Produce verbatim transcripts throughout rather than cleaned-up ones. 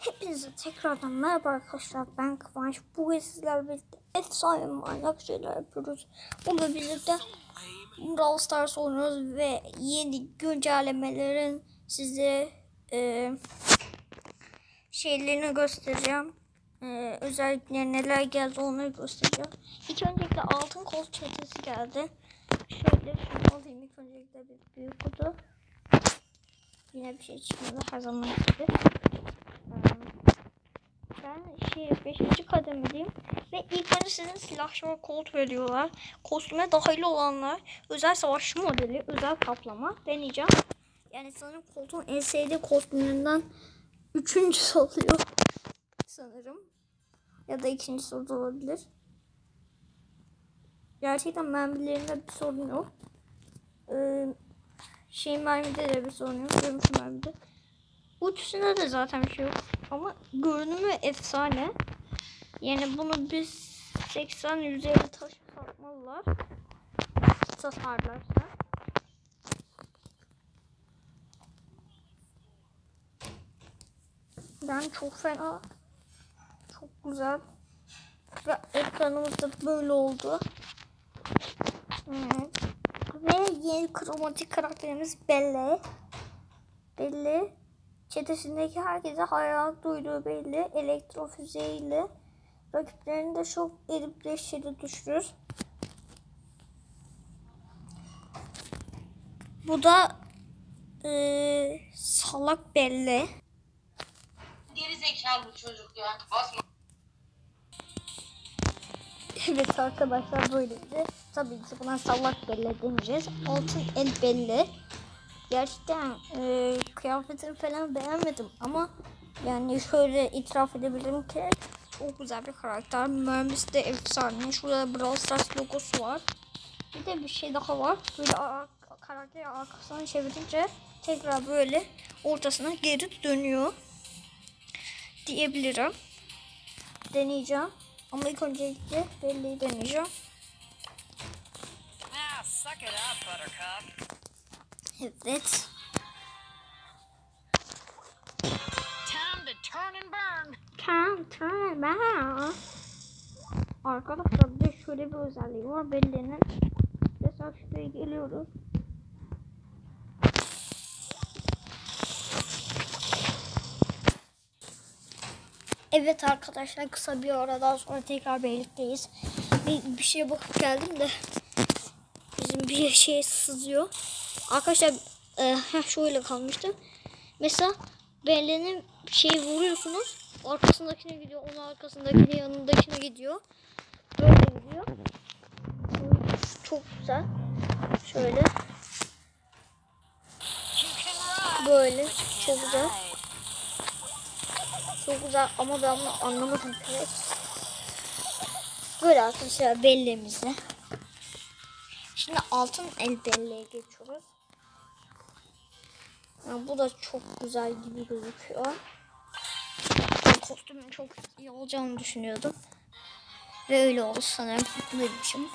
Hepinize tekrardan merhaba arkadaşlar, ben Kıvanç. Bugün sizlerle birlikte efsane manyak şeyler yapıyoruz. Bununla birlikte Brawl Stars oynuyoruz ve yeni güncellemelerin size e, şeylerini göstereceğim. E, özellikle neler geldi onları göstereceğim. İlk öncelikle altın kol çetesi geldi. Şöyle şunu alayım ilk öncelikle, bir büyük kutu. Yine bir şey çıkmadı her zaman gibi. Ben şey beşinci kademedeyim ve ilk önce sizin silahçı ve kolt veriyorlar. Kostüme dahil olanlar özel savaşçı modeli, özel kaplama deneyeceğim. Yani sanırım koltuğun en sevdiği kostümlerinden üçüncüsü oluyor sanırım. Ya da ikincisi olabilir. Gerçekten mermilerinde bir sorun yok. Ee, şey mermide de bir sorun yok. Görmüş mermide. Ultisinde de zaten bir şey yok. Ama görünümü efsane. Yani bunu biz seksen yüz elli taş satmalılar. Satarlarsa. Yani çok fena. Çok güzel. Ve ekranımız da böyle oldu. Evet. Ve yeni kromatik karakterimiz Belle. Belle. Çetesindeki herkese hayran duyduğu belli. Elektro füzeyle rakiplerini de şok edip dehşete düşürür. Bu da ee, salak Belle. Geri zekalı bu çocuk ya. Basma. Evet arkadaşlar, böyleydi. Tabii ki buna salak Belle demeyeceğiz. Altın el Belle. Gerçekten e, kıyafetini falan beğenmedim ama yani şöyle itiraf edebilirim ki çok güzel bir karakter. Mermisi de efsane. Şurada Brawl Stars logosu var. Bir de bir şey daha var. Böyle karakteri arkasına çevirince tekrar böyle ortasına geri dönüyor diyebilirim. Deneyeceğim. Ama ilk öncelikle Belle'yi deneyeceğim. Evet. Time to turn and burn. Time to turn and burn. Arkadaşlar bir de şöyle bir özelliği var Belle'nin. Mesela şuraya geliyoruz. Evet arkadaşlar, kısa bir aradan sonra tekrar birlikteyiz. Bir, bir şeye bakıp geldim de bizim bir şey sızıyor. Arkadaşlar e, şöyle kalmıştı. Mesela Belle'nin şeyi vuruyorsunuz. Arkasındakine gidiyor. Onun arkasındakine, yanındakine gidiyor. Böyle gidiyor. Çok güzel. Şöyle. Böyle. Çok güzel. Çok güzel ama ben bunu anlamadım. Evet. Böyle arkadaşlar Belle'mizi. Şimdi altın el Belle'ye geçiyoruz. Yani bu da çok güzel gibi gözüküyor. Ben kostümün çok iyi olacağını düşünüyordum. Ve öyle oldu sanırım. Mutluyum.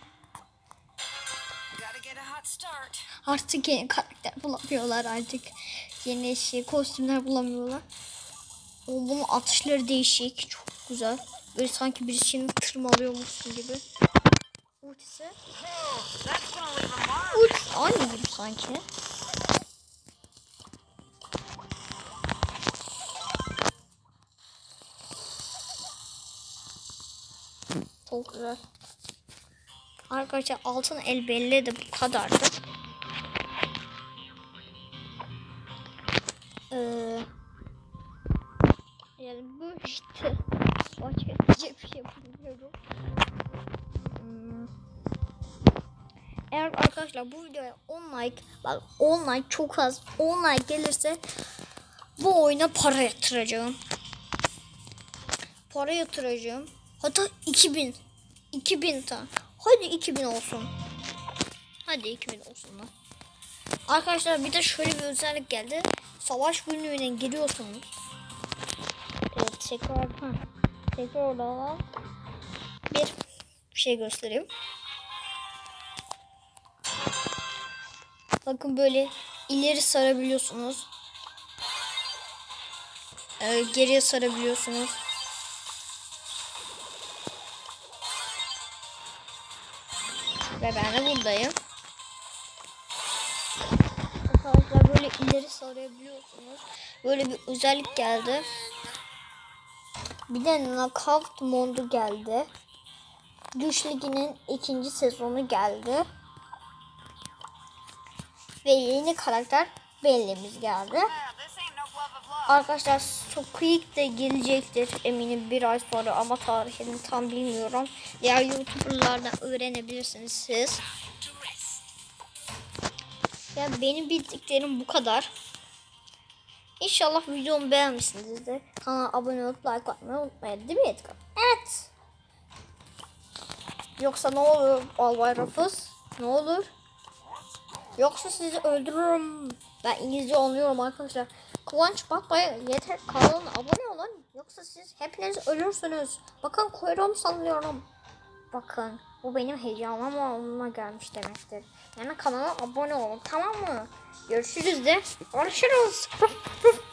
Artık yeni karakter bulamıyorlar artık. Yeni şey kostümler bulamıyorlar. O bunun atışları değişik. Çok güzel. Böyle sanki birisini tırmalıyormuşsun gibi. Ultisi. Ultisi aynı gibi sanki. Çok güzel. Arkadaşlar altın el Belle de bu kadardı. Ee, yani bu işte. Başka yapacak bir şey yapamıyorum. Hmm. Eğer arkadaşlar bu videoya on like, bak on like çok az, on like gelirse bu oyuna para yatıracağım. Para yatıracağım. Hatta iki bin. iki bin tane. Hadi iki bin olsun. Hadi iki bin olsun lan. Arkadaşlar bir de şöyle bir özellik geldi. Savaş günlüğüne giriyorsunuz. Evet tekrar ha. Tekrar orada bir şey göstereyim. Bakın böyle ileri sarabiliyorsunuz. e, geriye sarabiliyorsunuz. Ve ben de buradayım. Arkadaşlar böyle ileri sarabiliyorsunuz. Böyle bir özellik geldi. Bir de knockout modu geldi. Güç Ligi'nin ikinci sezonu geldi. Ve yeni karakter Belle'miz geldi. Arkadaşlar Squeak de gelecektir eminim bir ay sonra ama tarihini tam bilmiyorum. Diğer YouTuber'lardan öğrenebilirsiniz siz. Ya benim bildiklerim bu kadar. İnşallah videomu beğenmişsinizdir. Kanala abone olup like atmayı unutmayın değil mi Edgar? Evet. Yoksa ne olur Albay Rafız? Ne olur? Yoksa sizi öldürürüm. Ben İngilizce anlıyorum arkadaşlar. Kıvanç Batba'ya yeter kanalına abone olun. Yoksa siz hepiniz ölürsünüz. Bakın kuyruğumu sallıyorum. Bakın bu benim heyecanıma gelmiş demektir. Yani kanala abone olun, tamam mı? Görüşürüz de. Görüşürüz.